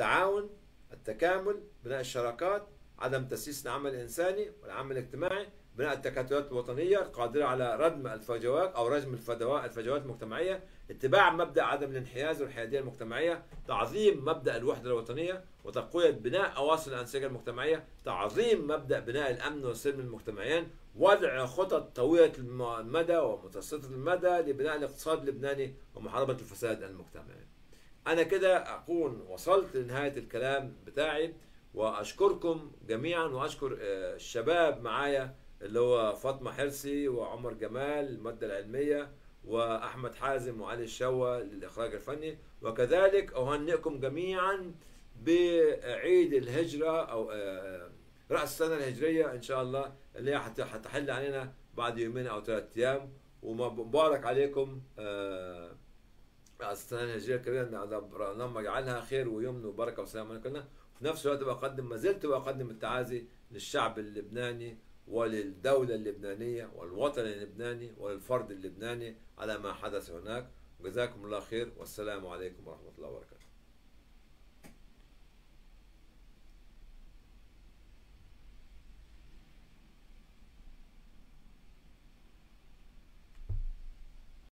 التعاون، التكامل، بناء الشراكات، عدم تسييس العمل الإنساني والعمل الاجتماعي، بناء التكتلات الوطنية القادرة على ردم الفجوات أو رجم الفجوات الفجوات المجتمعية، اتباع مبدأ عدم الانحياز والحيادية المجتمعية، تعظيم مبدأ الوحدة الوطنية وتقوية بناء أواصر الأنسجة المجتمعية، تعظيم مبدأ بناء الأمن والسلم المجتمعيين، وضع خطط طويلة المدى ومتوسطة المدى لبناء الاقتصاد اللبناني ومحاربة الفساد المجتمعي. أنا كده أكون وصلت لنهاية الكلام بتاعي، وأشكركم جميعا، وأشكر الشباب معايا اللي هو فاطمة حرسي وعمر جمال المادة العلمية، وأحمد حازم وعلي الشوا للإخراج الفني، وكذلك أهنئكم جميعا بعيد الهجرة أو رأس السنة الهجرية إن شاء الله، اللي هي هتحل علينا بعد يومين أو ثلاثة أيام. ومبارك عليكم السنة الهجرية الكريمة، اللهم اجعلها خير ويمن وبركة وسلام عليكم. في نفس الوقت بقدم ما زلت بقدم التعازي للشعب اللبناني وللدولة اللبنانية والوطن اللبناني وللفرد اللبناني على ما حدث هناك. وجزاكم الله خير، والسلام عليكم ورحمة الله وبركاته.